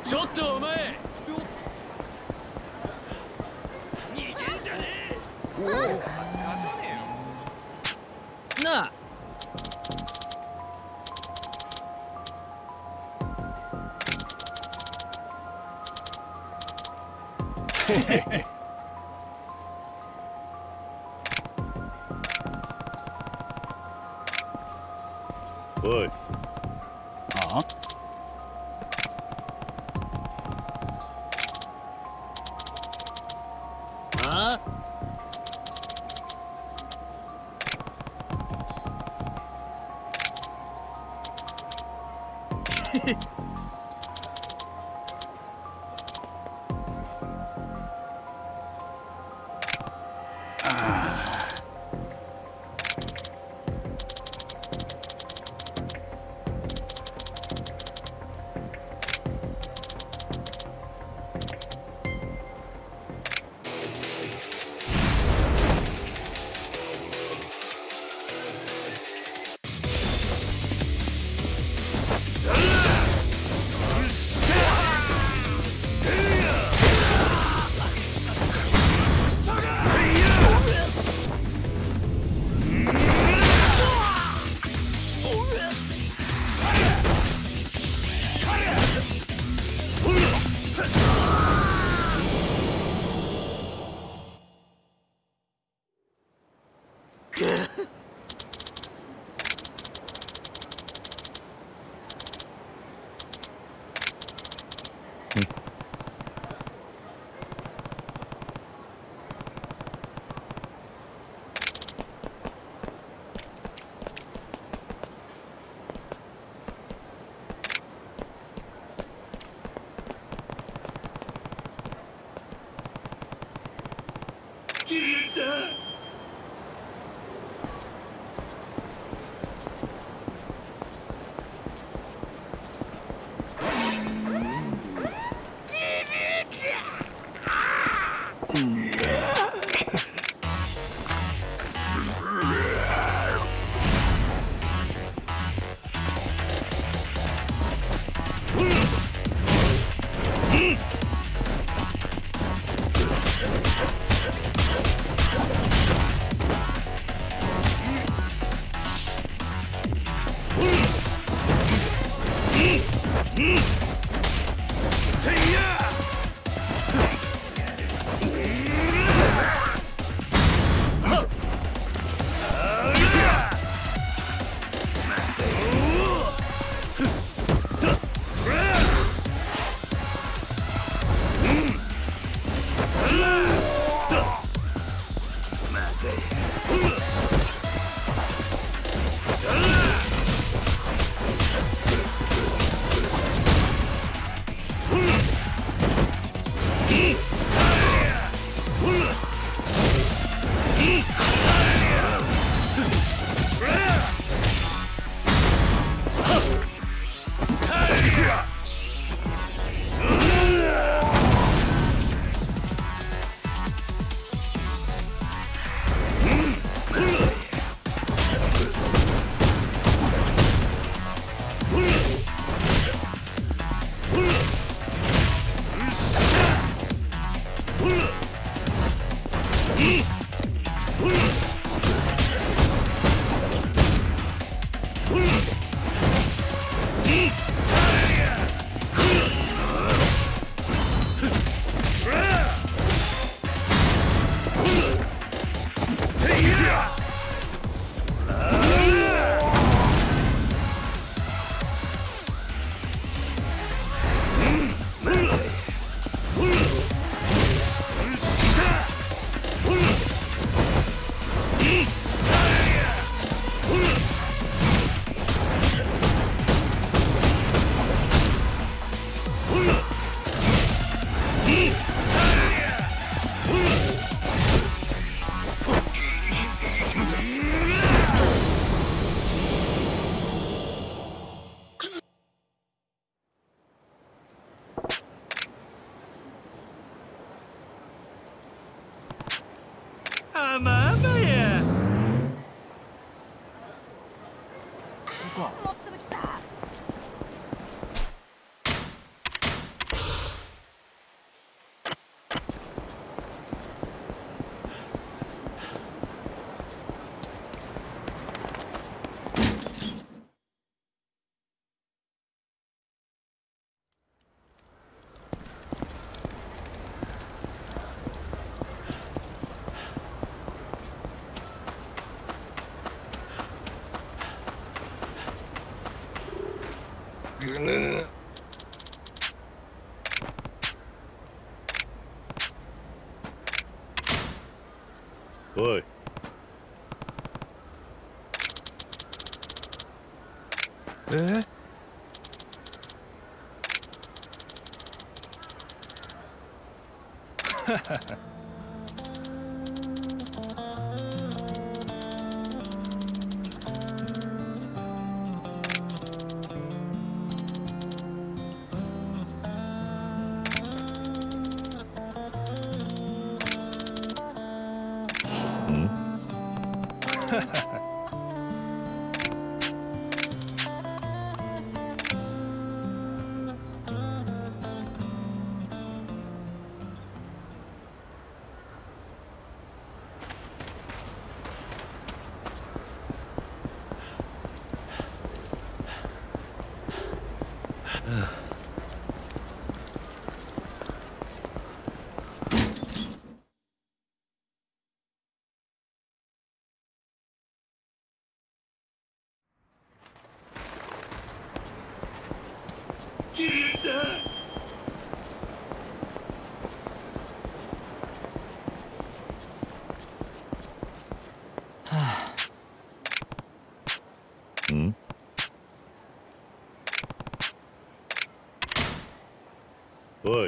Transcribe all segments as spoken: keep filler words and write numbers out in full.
ちょっとお前逃げんじゃねえ。おお、バカじゃねえよなあ。へへへ。おい。ああ。ああ。へへ。あまあまや。ここ。 ぐぬ。おい。え？ははは。キリンちゃん。はあ。うん？おい。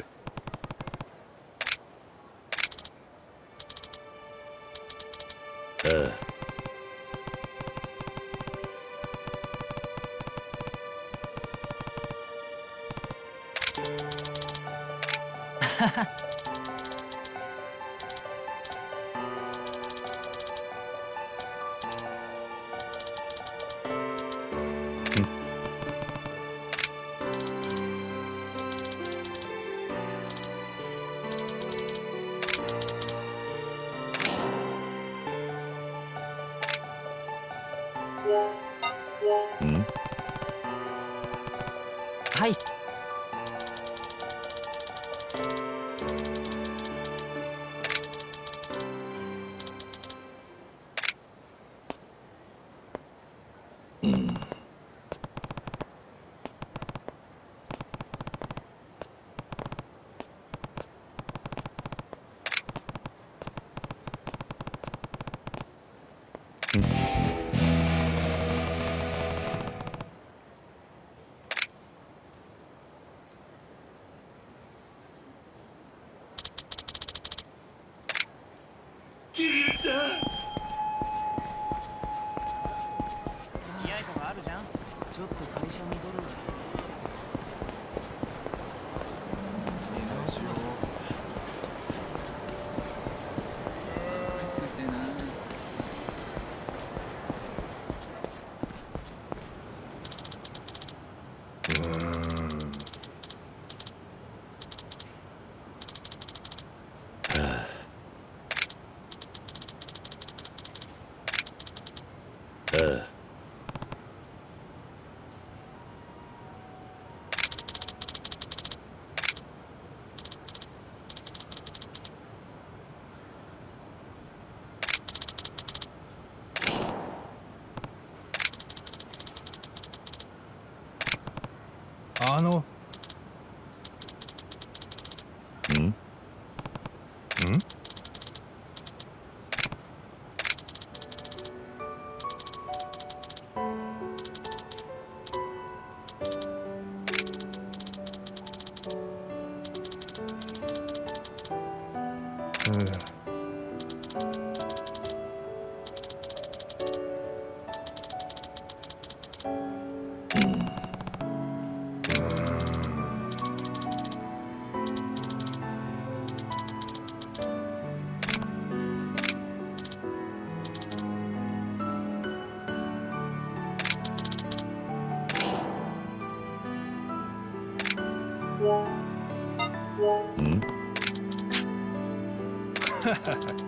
ああ。はは。うん？はい。うん。キリンちゃん。 付き合いとかあるじゃん。ちょっと会社戻るわ。お願いしろ。助けてな。 ああ。あの。ん？ん？うん。ん？ははは。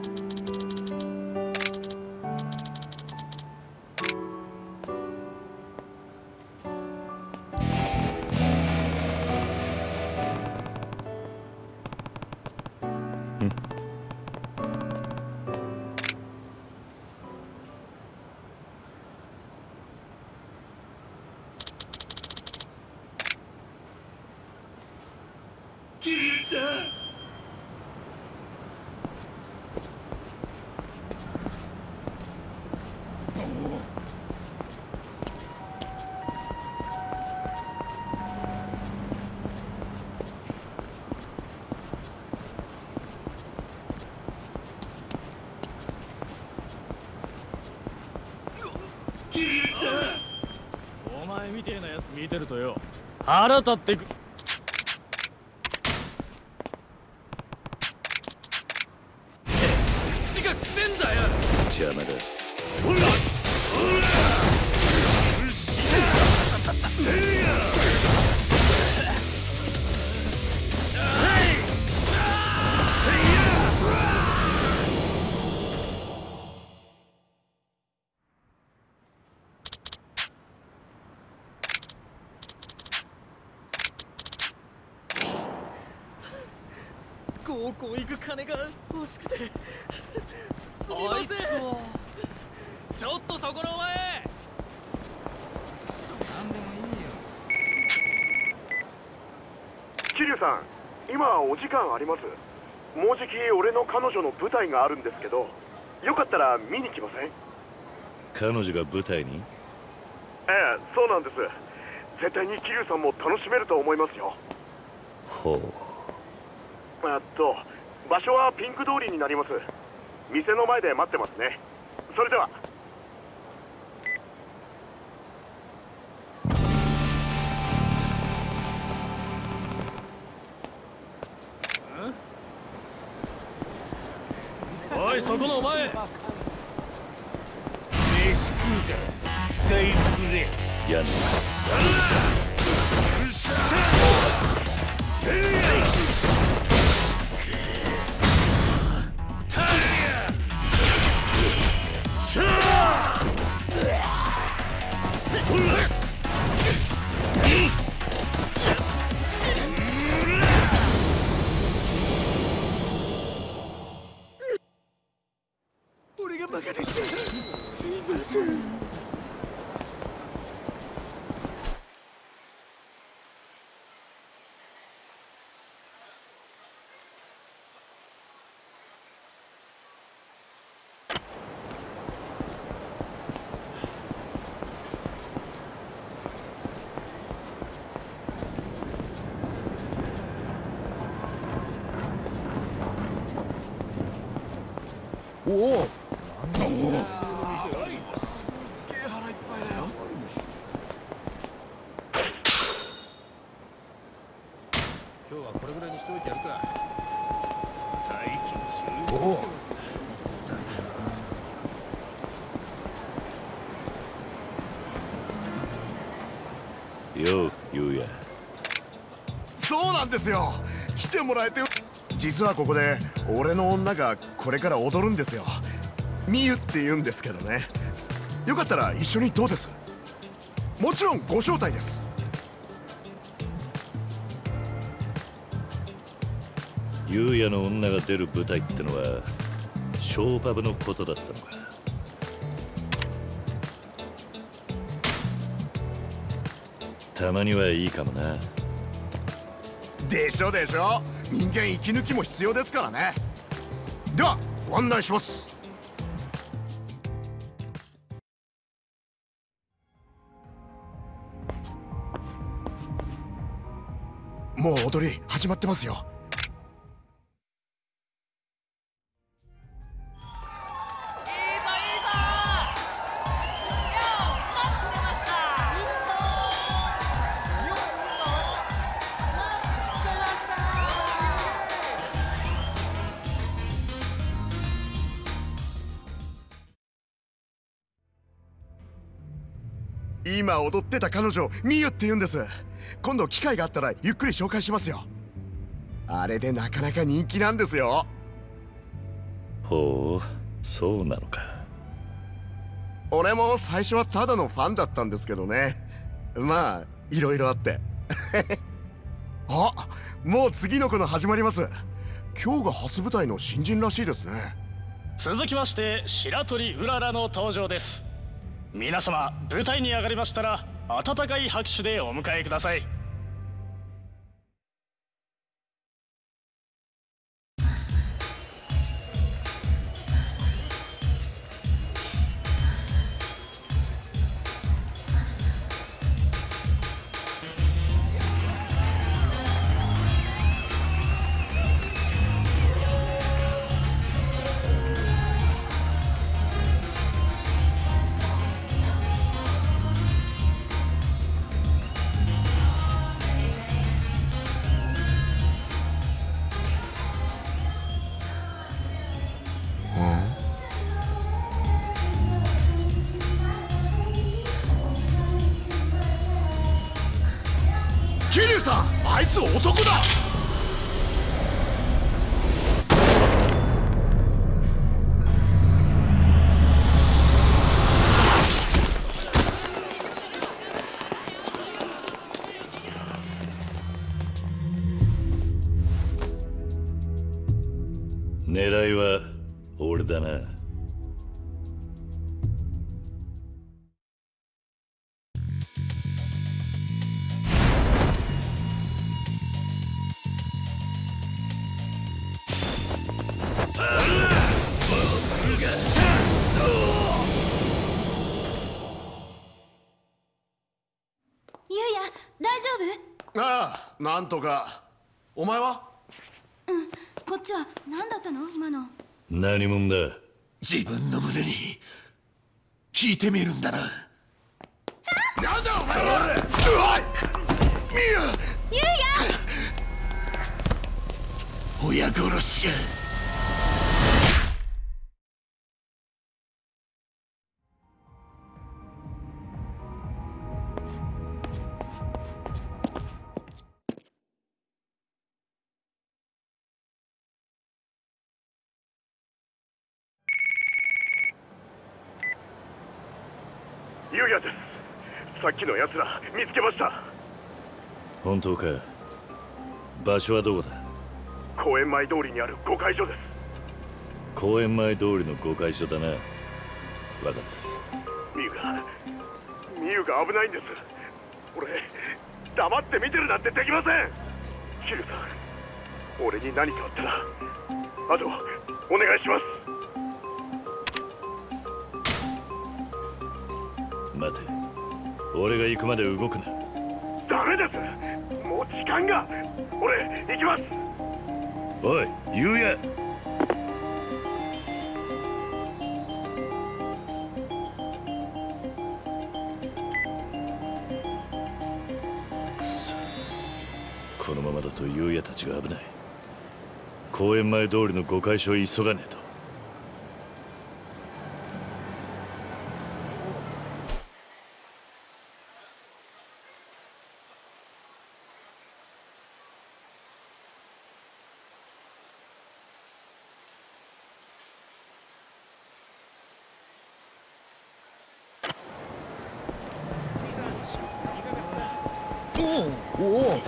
お前みてえなやつ見てるとよ、腹立ってく。口がくせんだよ。 邪魔だ。 ほらほら高校行く金が欲しくてすみません。ちょっとそこのお前。くそ、なんでもいいよ。 桐生さん、今お時間あります？もうじき俺の彼女の舞台があるんですけど、よかったら見に来ません？ 彼女が舞台に？ ええ、そうなんです。絶対に桐生さんも楽しめると思いますよ。 ほう。 えっと場所はピンク通りになります。店の前で待ってますね。それでは。 おい、そこのお前。 飯食うから財布くれ。 やんな。 俺がバカでした。すいません。 おお。 今日はこれぐらいにしておいてやるか。 最近集中してますね。よう、ゆうや。 そうなんですよ。来てもらえて。実はここで俺の女がこれから踊るんですよ。みゆって言うんですけどね。よかったら一緒にどうです？もちろんご招待です。 ゆうやの女が出る舞台ってのはショーパブのことだったのか。たまにはいいかもな。 でしょでしょ。人間息抜きも必要ですからね。ではご案内します。もう踊り始まってますよ。今踊ってた彼女ミユって言うんです。今度機会があったらゆっくり紹介しますよ。あれでなかなか人気なんですよ。 ほう、そうなのか。 俺も最初はただのファンだったんですけどね。まあいろいろあってあ、もう次の子の始まります。今日が初舞台の新人らしいですね。 続きまして白鳥うららの登場です。皆様舞台に上がりましたら温かい拍手でお迎えください。 桐生さん、あいつ男だ。 狙いは俺だな。 ゆうや、大丈夫？ ああ、なんとか。お前は？ うん、こっちは何だったの今の。 何者だ？ 自分の胸に聞いてみるんだな。 なんだお前は！うわっ！ミゆうや！ 親殺しか。 ゆうやです。さっきの奴ら見つけました。 本当か？場所はどこだ？ 公園前通りにある御会所です。 公園前通りの御会所だな。分かった。 ミユがミユが危ないんです。俺黙って見てるなんてできません。キルさん、俺に何かあったらあとお願いします。 待て、俺が行くまで動くな。 ダメです。もう時間が。俺行きます。 おい、ゆうや。くそ、このままだとゆうやたちが危ない。公園前通りの御会所を急がねえと。 おお。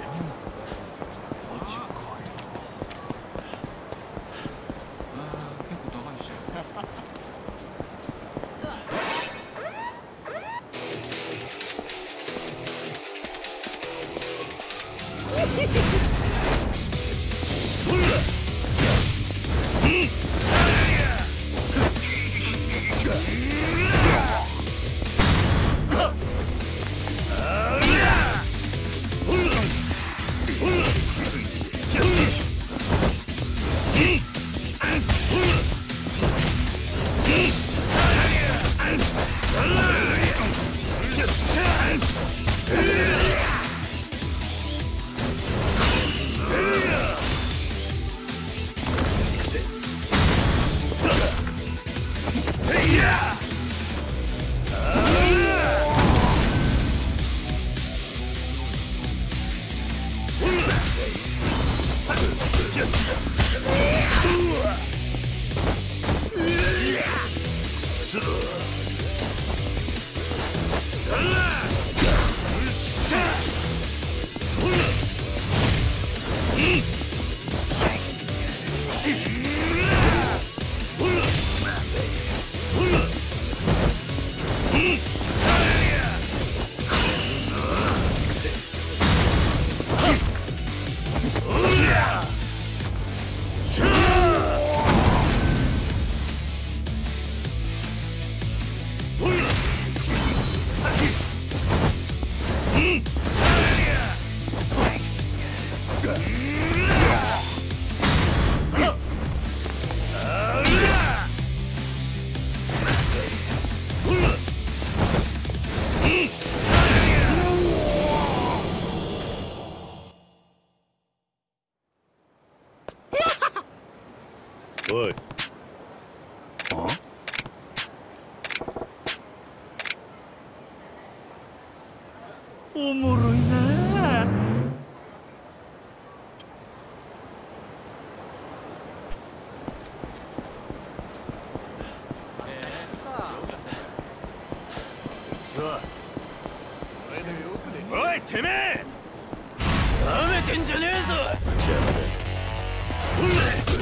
おい。 おもろいなあ。 つは。 それでよくできる。 おいてめえ、 なめてんじゃねえぞ。 邪魔だ。うっ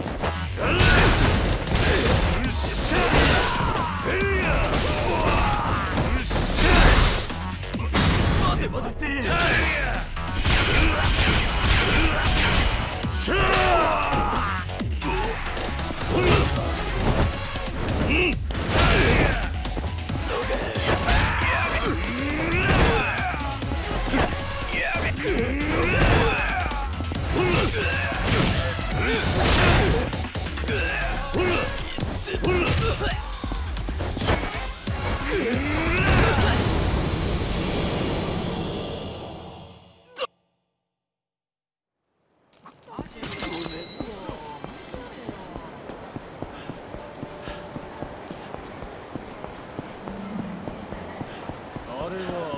しゃえいや、うっしゃ、 待て待てって。 しゃあ、うん、 あれは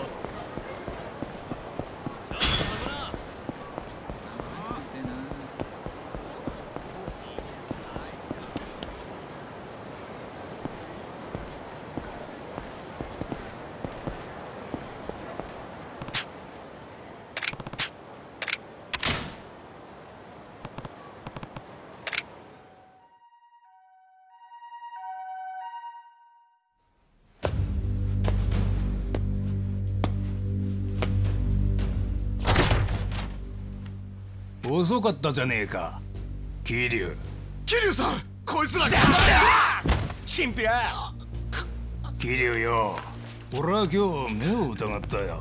遅かったじゃねえか、桐生。 桐生さん、こいつらがチンピラ。桐生よ、俺は今日目を疑ったよ。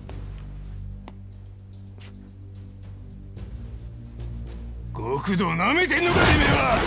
極道なめてんのかてめえは。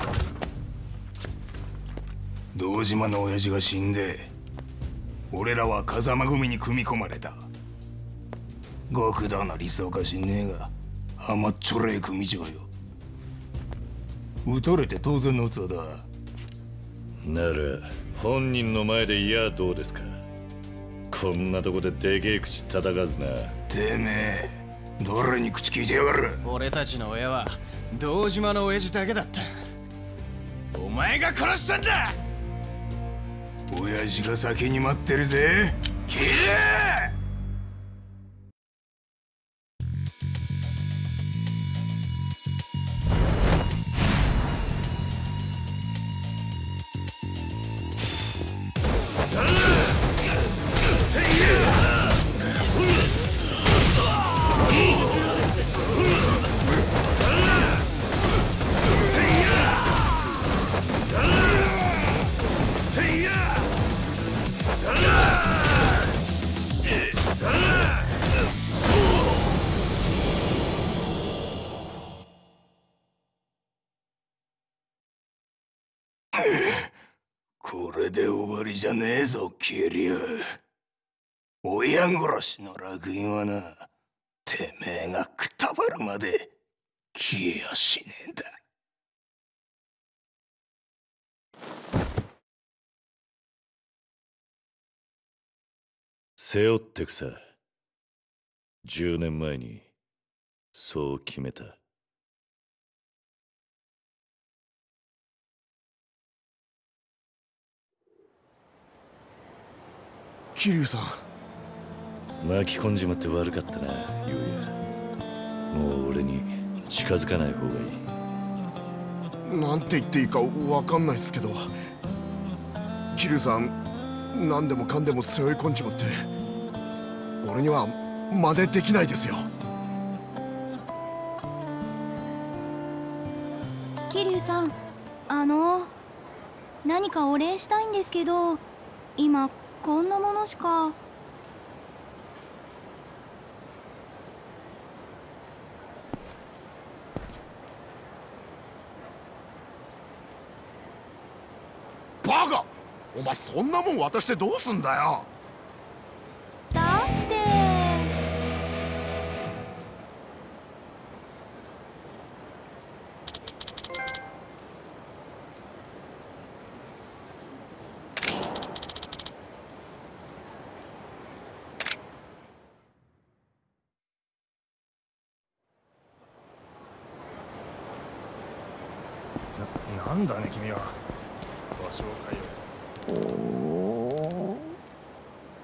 堂島の親父が死んで俺らは風間組に組み込まれた。極道の理想か知んねえが甘っちょれえ組長よ。撃たれて当然の器だ。 なら本人の前でいやどうですか。こんなとこででけえ口叩かずな。 てめえ誰に口聞いてやがる。 俺たちの親は堂島の親父だけだった。お前が殺したんだ。 親父が先に待ってるぜ。切れ！これで終わりじゃねえぞ、桐生。親殺しの烙印はな、てめえがくたばるまで消えやしねえんだ。 背負ってくさ。じゅうねんまえにそう決めた。 桐生さん、 巻き込んじまって悪かったな、ゆうや。もう俺に近づかない方がいい。 なんて言っていいかわかんないっすけど、桐生さん何でもかんでも背負い込んじまって俺には真似できないですよ。 桐生さん、あの何かお礼したいんですけど、今こんなものしか。 バカ！お前そんなもん渡してどうすんだよ。 だってな、なんだね君は。場所を変えよう。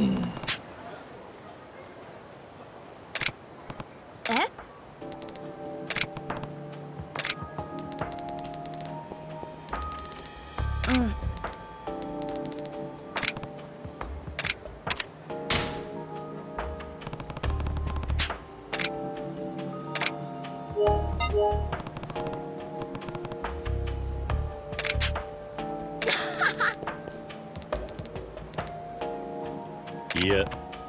え？うん。 いや、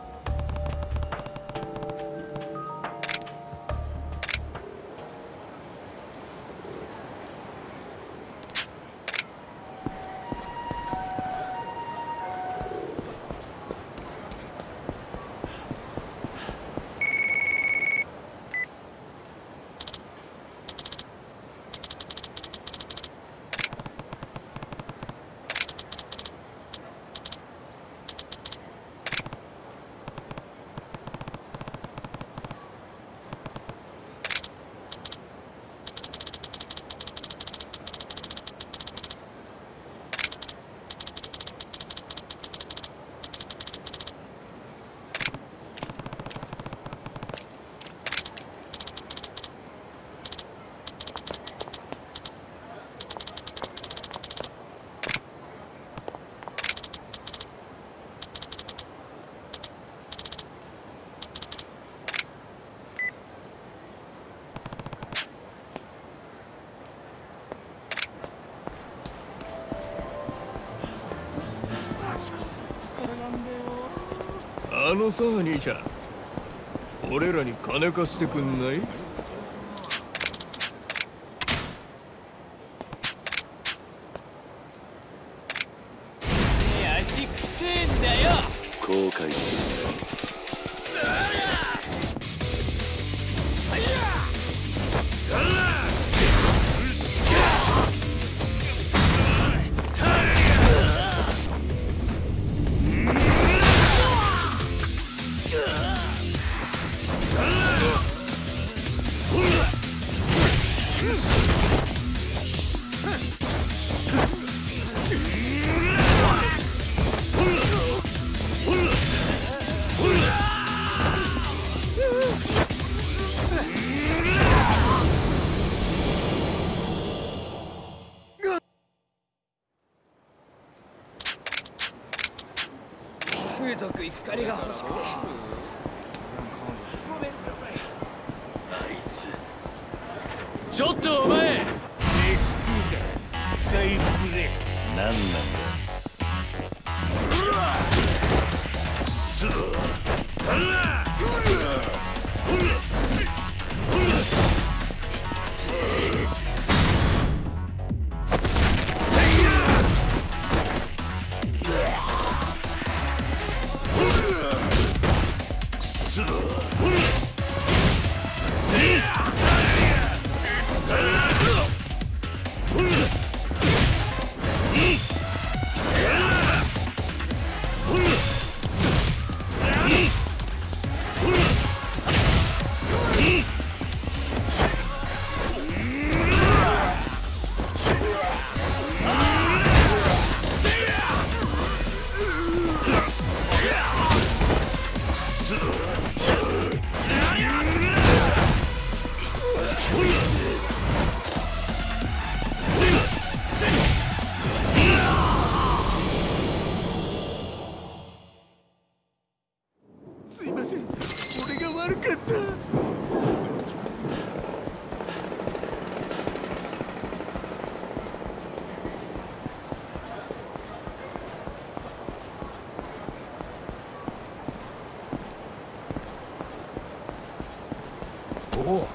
あのさ、兄ちゃん、俺らに金貸してくんない？足くせえんだよ。 後悔するな。 風俗行く金が欲しくて。ごめんなさい。あいつ。ちょっとお前。レスクーだ。財布くれ。 何なんだ。くそ。 すいません、俺が悪かった。 おお。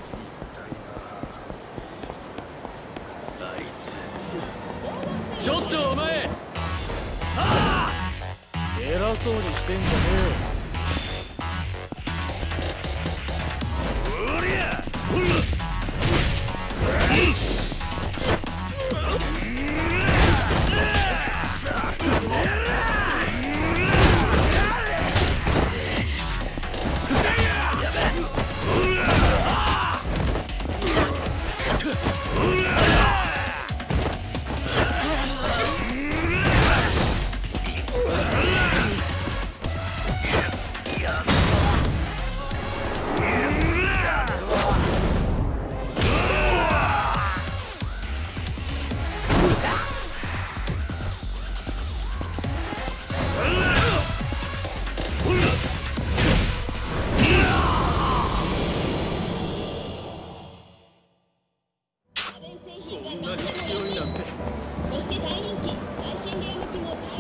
あいつ。ちょっとお前。はあ！偉そうにしてんじゃねえよ。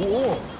おお